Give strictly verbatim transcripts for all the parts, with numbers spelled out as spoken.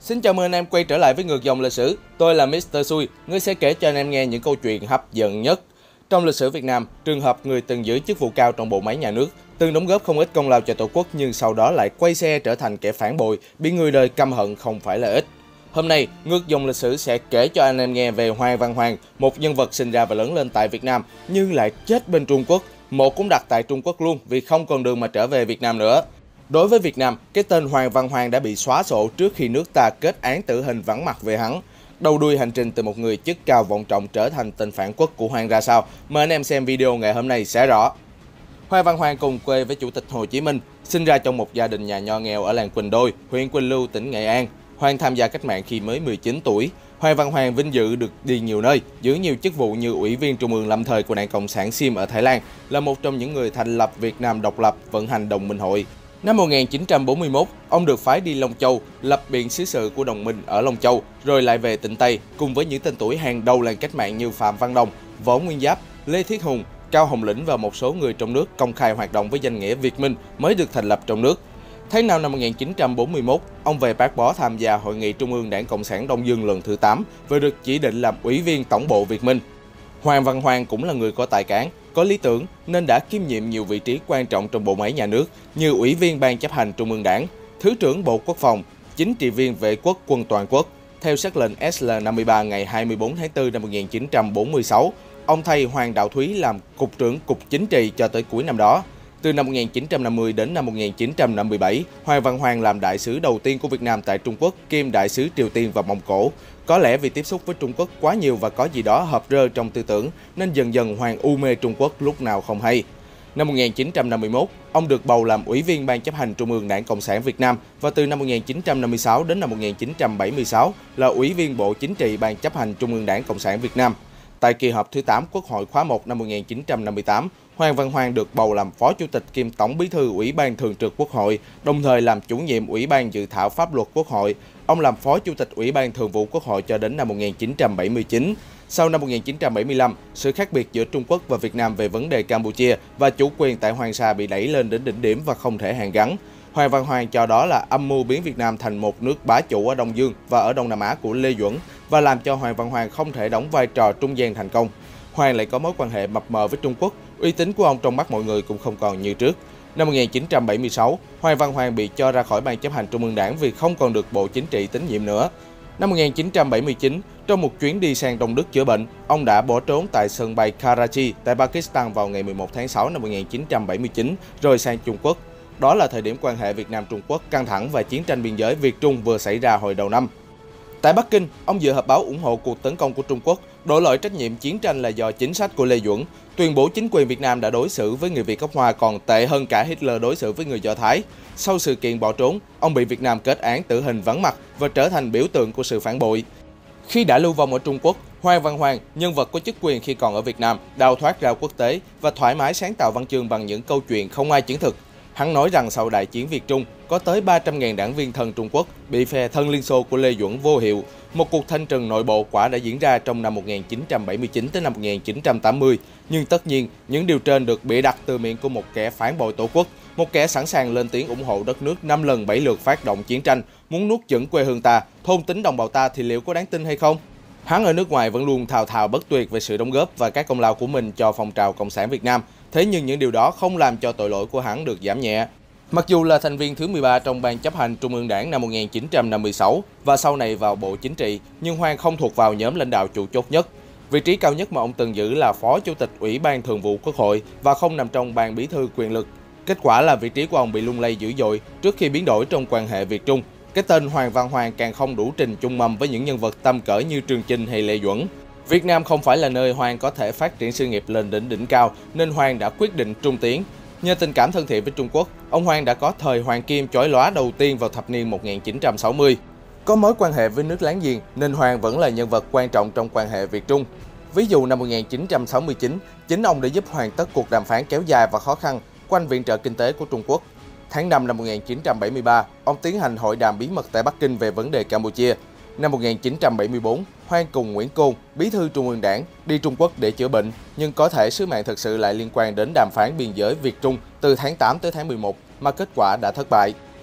Xin chào mừng anh em quay trở lại với Ngược dòng lịch sử. Tôi là mít tơ Xui, người sẽ kể cho anh em nghe những câu chuyện hấp dẫn nhất. Trong lịch sử Việt Nam, trường hợp người từng giữ chức vụ cao trong bộ máy nhà nước, từng đóng góp không ít công lao cho Tổ quốc nhưng sau đó lại quay xe trở thành kẻ phản bội, bị người đời căm hận không phải là ít. Hôm nay, Ngược dòng lịch sử sẽ kể cho anh em nghe về Hoàng Văn Hoàng, một nhân vật sinh ra và lớn lên tại Việt Nam nhưng lại chết bên Trung Quốc. Mộ cũng đặt tại Trung Quốc luôn vì không còn đường mà trở về Việt Nam nữa. Đối với Việt Nam, cái tên Hoàng Văn Hoàng đã bị xóa sổ trước khi nước ta kết án tử hình vắng mặt về hắn. Đầu đuôi hành trình từ một người chức cao vọng trọng trở thành tên phản quốc của Hoàng ra sao? Mời anh em xem video ngày hôm nay sẽ rõ. Hoàng Văn Hoàng cùng quê với Chủ tịch Hồ Chí Minh, sinh ra trong một gia đình nhà nho nghèo ở làng Quỳnh Đôi, huyện Quỳnh Lưu, tỉnh Nghệ An. Hoàng tham gia cách mạng khi mới mười chín tuổi. Hoàng Văn Hoàng vinh dự được đi nhiều nơi, giữ nhiều chức vụ như Ủy viên Trung ương lâm thời của Đảng Cộng sản Sim ở Thái Lan, là một trong những người thành lập Việt Nam độc lập, vận hành Đồng Minh Hội. Năm một nghìn chín trăm bốn mươi mốt, ông được phái đi Long Châu, lập biện xứ sự của Đồng Minh ở Long Châu, rồi lại về tỉnh Tây, cùng với những tên tuổi hàng đầu làng cách mạng như Phạm Văn Đồng, Võ Nguyên Giáp, Lê Thiết Hùng, Cao Hồng Lĩnh và một số người trong nước công khai hoạt động với danh nghĩa Việt Minh mới được thành lập trong nước. Tháng năm năm một nghìn chín trăm bốn mươi mốt, ông về Bác Bó tham gia Hội nghị Trung ương Đảng Cộng sản Đông Dương lần thứ tám và được chỉ định làm Ủy viên Tổng bộ Việt Minh. Hoàng Văn Hoàng cũng là người có tài cán, có lý tưởng nên đã kiêm nhiệm nhiều vị trí quan trọng trong bộ máy nhà nước như Ủy viên Ban chấp hành Trung ương Đảng, Thứ trưởng Bộ Quốc phòng, Chính trị viên Vệ quốc quân toàn quốc. Theo sắc lệnh S L năm mươi ba ngày hai mươi tư tháng tư năm một nghìn chín trăm bốn mươi sáu, ông thay Hoàng Đạo Thúy làm Cục trưởng Cục Chính trị cho tới cuối năm đó. Từ năm một nghìn chín trăm năm mươi đến năm một nghìn chín trăm năm mươi bảy, Hoàng Văn Hoàng làm đại sứ đầu tiên của Việt Nam tại Trung Quốc, kiêm đại sứ Triều Tiên và Mông Cổ. Có lẽ vì tiếp xúc với Trung Quốc quá nhiều và có gì đó hợp rơ trong tư tưởng, nên dần dần Hoàng u mê Trung Quốc lúc nào không hay. Năm một nghìn chín trăm năm mươi mốt, ông được bầu làm Ủy viên Ban chấp hành Trung ương Đảng Cộng sản Việt Nam và từ năm một nghìn chín trăm năm mươi sáu đến năm một nghìn chín trăm bảy mươi sáu là Ủy viên Bộ Chính trị Ban chấp hành Trung ương Đảng Cộng sản Việt Nam. Tại kỳ họp thứ tám Quốc hội khóa một năm một nghìn chín trăm năm mươi tám, Hoàng Văn Hoàng được bầu làm Phó Chủ tịch kiêm Tổng Bí thư Ủy ban Thường trực Quốc hội, đồng thời làm chủ nhiệm Ủy ban Dự thảo Pháp luật Quốc hội. Ông làm Phó Chủ tịch Ủy ban Thường vụ Quốc hội cho đến năm một nghìn chín trăm bảy mươi chín. Sau năm một nghìn chín trăm bảy mươi lăm, sự khác biệt giữa Trung Quốc và Việt Nam về vấn đề Campuchia và chủ quyền tại Hoàng Sa bị đẩy lên đến đỉnh điểm và không thể hàn gắn. Hoàng Văn Hoàng cho đó là âm mưu biến Việt Nam thành một nước bá chủ ở Đông Dương và ở Đông Nam Á của Lê Duẩn và làm cho Hoàng Văn Hoàng không thể đóng vai trò trung gian thành công. Hoàng lại có mối quan hệ mập mờ với Trung Quốc, uy tín của ông trong mắt mọi người cũng không còn như trước. Năm một nghìn chín trăm bảy mươi sáu, Hoàng Văn Hoàng bị cho ra khỏi Ban chấp hành Trung ương Đảng vì không còn được Bộ Chính trị tín nhiệm nữa. Năm một nghìn chín trăm bảy mươi chín, trong một chuyến đi sang Đông Đức chữa bệnh, ông đã bỏ trốn tại sân bay Karachi tại Pakistan vào ngày mười một tháng sáu năm một nghìn chín trăm bảy mươi chín, rồi sang Trung Quốc. Đó là thời điểm quan hệ Việt Nam-Trung Quốc căng thẳng và chiến tranh biên giới Việt-Trung vừa xảy ra hồi đầu năm. Tại Bắc Kinh, ông dự họp báo ủng hộ cuộc tấn công của Trung Quốc, đổ lỗi trách nhiệm chiến tranh là do chính sách của Lê Duẩn, tuyên bố chính quyền Việt Nam đã đối xử với người Việt gốc Hoa còn tệ hơn cả Hitler đối xử với người Do Thái. Sau sự kiện bỏ trốn, ông bị Việt Nam kết án tử hình vắng mặt và trở thành biểu tượng của sự phản bội. Khi đã lưu vong ở Trung Quốc, Hoàng Văn Hoàng, nhân vật có chức quyền khi còn ở Việt Nam, đào thoát ra quốc tế và thoải mái sáng tạo văn chương bằng những câu chuyện không ai chứng thực. Hắn nói rằng sau đại chiến Việt-Trung, có tới ba trăm nghìn đảng viên thân Trung Quốc bị phe thân Liên Xô của Lê Duẩn vô hiệu. Một cuộc thanh trừng nội bộ quả đã diễn ra trong năm một nghìn chín trăm bảy mươi chín tới năm một nghìn chín trăm tám mươi. Nhưng tất nhiên, những điều trên được bịa đặt từ miệng của một kẻ phản bội Tổ quốc, một kẻ sẵn sàng lên tiếng ủng hộ đất nước năm lần bảy lượt phát động chiến tranh, muốn nuốt chửng quê hương ta, thôn tính đồng bào ta thì liệu có đáng tin hay không? Hắn ở nước ngoài vẫn luôn thào thào bất tuyệt về sự đóng góp và các công lao của mình cho phong trào Cộng sản Việt Nam. Thế nhưng những điều đó không làm cho tội lỗi của hắn được giảm nhẹ. Mặc dù là thành viên thứ mười ba trong Ban chấp hành Trung ương Đảng năm một nghìn chín trăm năm mươi sáu và sau này vào Bộ Chính trị, nhưng Hoàng không thuộc vào nhóm lãnh đạo chủ chốt nhất. Vị trí cao nhất mà ông từng giữ là Phó Chủ tịch Ủy ban Thường vụ Quốc hội và không nằm trong Ban Bí thư quyền lực. Kết quả là vị trí của ông bị lung lay dữ dội trước khi biến đổi trong quan hệ Việt-Trung. Cái tên Hoàng Văn Hoàng càng không đủ trình chung mâm với những nhân vật tầm cỡ như Trường Chinh hay Lê Duẩn. Việt Nam không phải là nơi Hoàng có thể phát triển sự nghiệp lên đỉnh đỉnh cao, nên Hoàng đã quyết định trung tiến. Nhờ tình cảm thân thiện với Trung Quốc, ông Hoàng đã có thời hoàng kim chói lóa đầu tiên vào thập niên một nghìn chín trăm sáu mươi. Có mối quan hệ với nước láng giềng nên Hoàng vẫn là nhân vật quan trọng trong quan hệ Việt-Trung. Ví dụ năm một nghìn chín trăm sáu mươi chín, chính ông đã giúp hoàn tất cuộc đàm phán kéo dài và khó khăn quanh viện trợ kinh tế của Trung Quốc. Tháng năm năm một nghìn chín trăm bảy mươi ba, ông tiến hành hội đàm bí mật tại Bắc Kinh về vấn đề Campuchia. Năm một nghìn chín trăm bảy mươi tư, Hoàng cùng Nguyễn Côn, Bí thư Trung ương Đảng, đi Trung Quốc để chữa bệnh, nhưng có thể sứ mạng thực sự lại liên quan đến đàm phán biên giới Việt-Trung từ tháng tám tới tháng mười một, mà kết quả đã thất bại.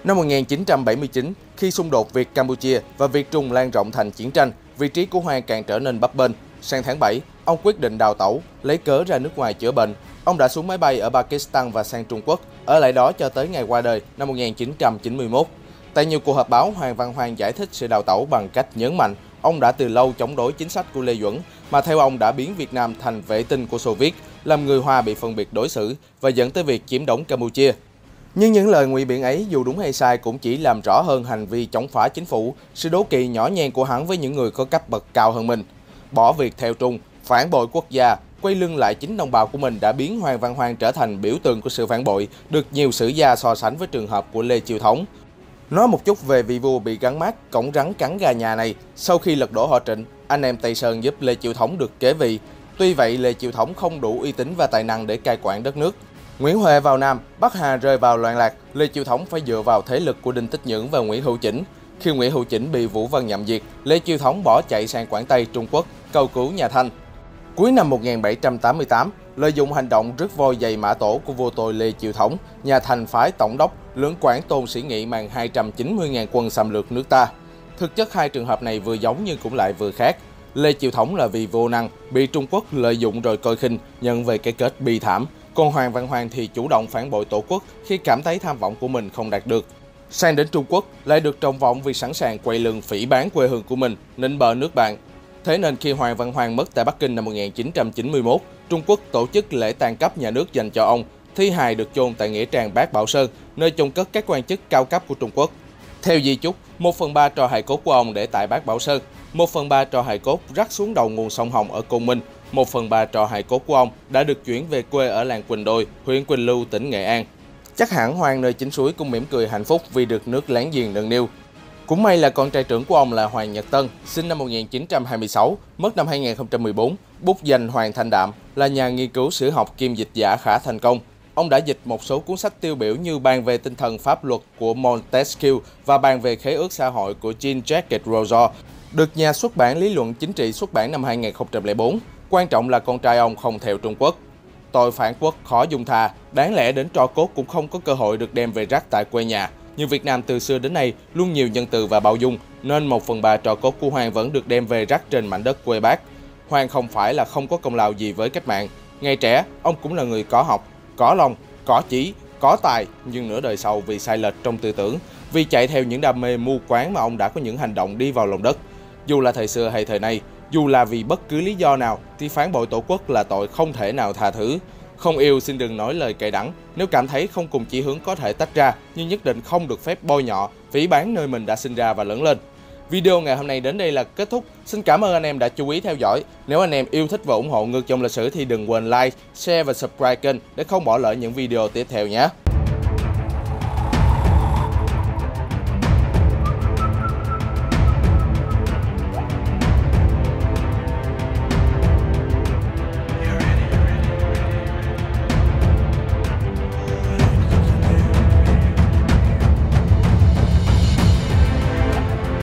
Năm một nghìn chín trăm bảy mươi chín, khi xung đột Việt-Campuchia và Việt-Trung lan rộng thành chiến tranh, vị trí của Hoang càng trở nên bấp bênh. Sang tháng bảy, ông quyết định đào tẩu, lấy cớ ra nước ngoài chữa bệnh. Ông đã xuống máy bay ở Pakistan và sang Trung Quốc, ở lại đó cho tới ngày qua đời năm một nghìn chín trăm chín mươi mốt. Tại nhiều cuộc họp báo, Hoàng Văn Hoang giải thích sự đào tẩu bằng cách nhấn mạnh ông đã từ lâu chống đối chính sách của Lê Duẩn, mà theo ông đã biến Việt Nam thành vệ tinh của Xô Viết, làm người Hoa bị phân biệt đối xử và dẫn tới việc chiếm đóng Campuchia. Nhưng những lời ngụy biện ấy dù đúng hay sai cũng chỉ làm rõ hơn hành vi chống phá chính phủ, sự đố kỵ nhỏ nhen của hắn với những người có cấp bậc cao hơn mình. Bỏ việc theo Trung, phản bội quốc gia, quay lưng lại chính đồng bào của mình đã biến Hoàng Văn Hoang trở thành biểu tượng của sự phản bội, được nhiều sử gia so sánh với trường hợp của Lê Chiêu Thống. Nói một chút về vị vua bị gắn mác cổng rắn cắn gà nhà này, sau khi lật đổ họ Trịnh, anh em Tây Sơn giúp Lê Chiêu Thống được kế vị. Tuy vậy, Lê Chiêu Thống không đủ uy tín và tài năng để cai quản đất nước. Nguyễn Huệ vào Nam, Bắc Hà rơi vào loạn lạc, Lê Chiêu Thống phải dựa vào thế lực của Đinh Tích Nhưỡng và Nguyễn Hữu Chỉnh. Khi Nguyễn Hữu Chỉnh bị Vũ Văn nhậm diệt, Lê Chiêu Thống bỏ chạy sang Quảng Tây, Trung Quốc, cầu cứu nhà Thanh. Cuối năm một nghìn bảy trăm tám mươi tám, lợi dụng hành động rước voi giày mã tổ của vua tôi Lê Chiêu Thống, nhà Thanh phái tổng đốc Lưỡng Quảng Tôn Sĩ Nghị mang hai trăm chín mươi nghìn quân xâm lược nước ta. Thực chất hai trường hợp này vừa giống nhưng cũng lại vừa khác. Lê Chiêu Thống là vì vô năng, bị Trung Quốc lợi dụng rồi coi khinh, nhận về cái kết bi thảm. Còn Hoàng Văn Hoang thì chủ động phản bội tổ quốc khi cảm thấy tham vọng của mình không đạt được. Sang đến Trung Quốc, lại được trọng vọng vì sẵn sàng quay lưng phỉ báng quê hương của mình, nịnh bợ nước bạn. Thế nên khi Hoàng Văn Hoang mất tại Bắc Kinh năm một nghìn chín trăm chín mươi mốt, Trung Quốc tổ chức lễ tang cấp nhà nước dành cho ông. Thi hài được chôn tại nghĩa trang Bát Bảo Sơn, nơi chôn cất các quan chức cao cấp của Trung Quốc. Theo di chúc, một phần ba tro hài cốt của ông để tại Bát Bảo Sơn, một phần ba tro hài cốt rắc xuống đầu nguồn sông Hồng ở Côn Minh, một phần ba tro hài cốt của ông đã được chuyển về quê ở làng Quỳnh Đôi, huyện Quỳnh Lưu, tỉnh Nghệ An. Chắc hẳn Hoang nơi chính suối cũng mỉm cười hạnh phúc vì được nước láng giềng nâng niu. Cũng may là con trai trưởng của ông là Hoàng Nhật Tân, sinh năm một nghìn chín trăm hai mươi sáu, mất năm hai nghìn không trăm mười bốn, bút danh Hoàng Thanh Đạm, là nhà nghiên cứu sử học kiêm dịch giả khá thành công. Ông đã dịch một số cuốn sách tiêu biểu như Bàn về tinh thần pháp luật của Montesquieu và Bàn về khế ước xã hội của Jean-Jacques Rousseau, được nhà xuất bản Lý luận chính trị xuất bản năm hai nghìn không trăm lẻ bốn. Quan trọng là con trai ông không theo Trung Quốc. Tội phản quốc khó dung tha, đáng lẽ đến tro cốt cũng không có cơ hội được đem về rác tại quê nhà. Nhưng Việt Nam từ xưa đến nay luôn nhiều nhân từ và bao dung, nên một phần ba tro cốt của Hoàng vẫn được đem về rác trên mảnh đất quê bác. Hoàng không phải là không có công lao gì với cách mạng. Ngày trẻ, ông cũng là người có học, có lòng, có chí, có tài, nhưng nửa đời sau vì sai lệch trong tư tưởng, vì chạy theo những đam mê mù quáng mà ông đã có những hành động đi vào lòng đất. Dù là thời xưa hay thời nay, dù là vì bất cứ lý do nào thì phản bội tổ quốc là tội không thể nào tha thứ. Không yêu xin đừng nói lời cay đắng, nếu cảm thấy không cùng chí hướng có thể tách ra, nhưng nhất định không được phép bôi nhọ, phỉ báng nơi mình đã sinh ra và lớn lên. Video ngày hôm nay đến đây là kết thúc. Xin cảm ơn anh em đã chú ý theo dõi. Nếu anh em yêu thích và ủng hộ Ngược Dòng Lịch Sử thì đừng quên like, share và subscribe kênh để không bỏ lỡ những video tiếp theo nhé.